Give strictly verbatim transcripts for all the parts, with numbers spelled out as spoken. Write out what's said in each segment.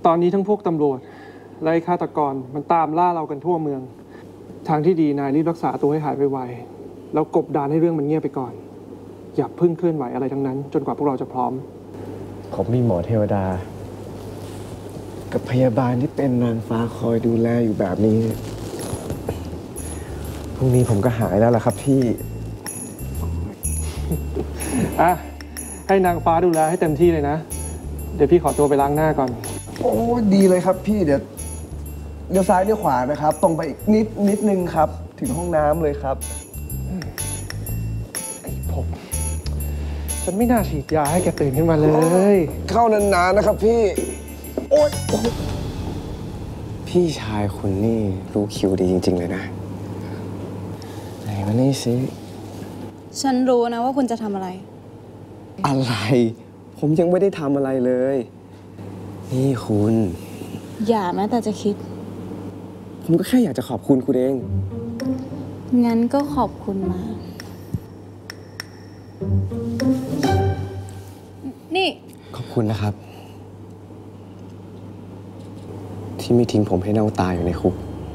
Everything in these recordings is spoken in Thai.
ตอนนี้ทั้งพวกตำรวจและฆาตกรมันตามล่าเรากันทั่วเมืองทางที่ดีนายรีบรักษาตัวให้หายไวๆแล้วกบดานให้เรื่องมันเงียบไปก่อนอย่าเพิ่งเคลื่อนไหวอะไรทั้งนั้นจนกว่าพวกเราจะพร้อมผมมีหมอเทวดากับพยาบาลที่เป็นนางฟ้าคอยดูแลอยู่แบบนี้พรุ่งนี้ผมก็หายแล้วล่ะครับพี่อ่ะให้นางฟ้าดูแลให้เต็มที่เลยนะเดี๋ยวพี่ขอตัวไปล้างหน้าก่อนโอ้ดีเลยครับพี่เดี๋ยวเดี๋ยวซ้ายเดี๋ยวขวานะครับตรงไปอีกนิดนิดนึงครับถึงห้องน้ำเลยครับไอ้ผมฉันไม่น่าฉีดยาให้แกตื่นขึ้นมาเลยเข้านานๆนะครับพี่โอ๊ยพี่ชายคุณนี่รู้คิวดีจริงๆเลยนะไหนมานี่สิฉันรู้นะว่าคุณจะทำอะไรอะไรผมยังไม่ได้ทำอะไรเลยนี่คุณอย่าแม้แต่จะคิดผมก็แค่อยากจะขอบคุณคุณเองงั้นก็ขอบคุณมานี่ขอบคุณนะครับที่ไม่ทิ้งผมให้เน่าตายอยู่ในคุก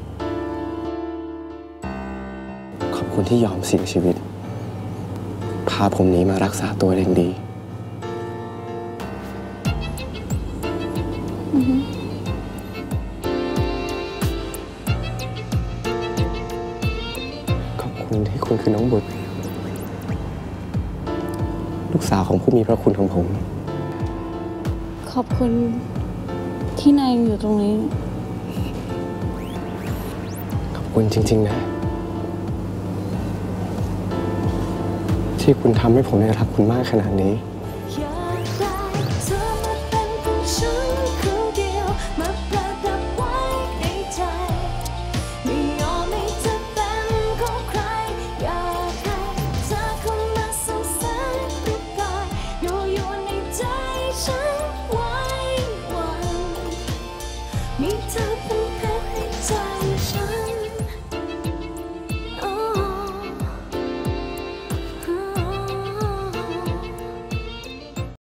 ขอบคุณที่ยอมเสี่ยงชีวิตพาผมหนีมารักษาตัวเองดีขอบคุณที่คุณคือน้องบุตรลูกสาวของผู้มีพระคุณของผมขอบคุณที่นายอยู่ตรงนี้ขอบคุณจริงๆนะที่คุณทำให้ผมได้รักคุณมากขนาดนี้ฉัน